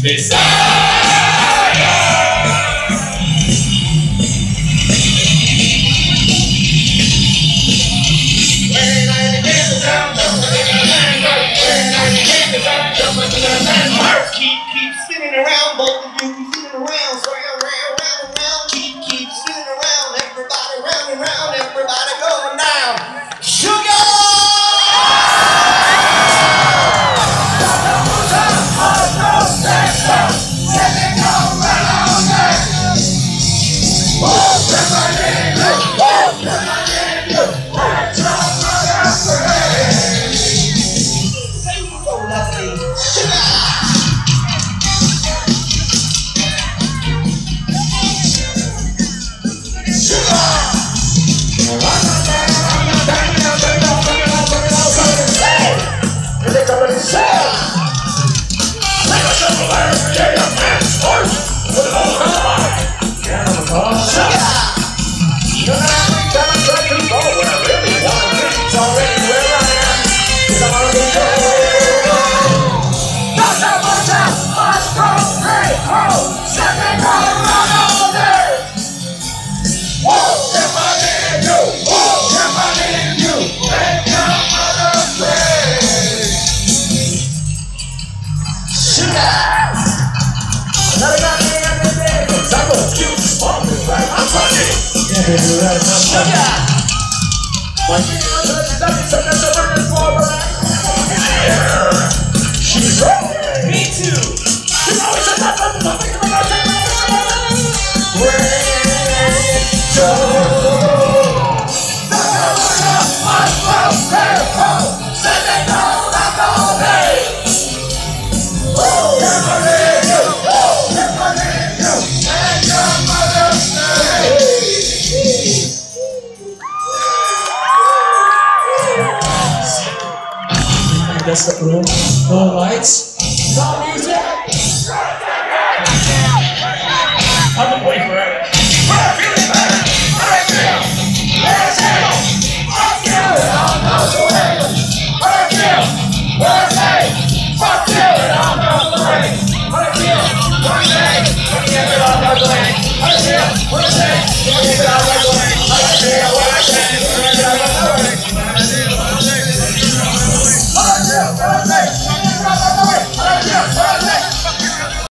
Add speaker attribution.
Speaker 1: Keep spinning around, both of you keep spinning around, round, keep spinning around, everybody round and round, everybody going down. Sugar! She's right. Me too. She's always a
Speaker 2: That's the room. No lights.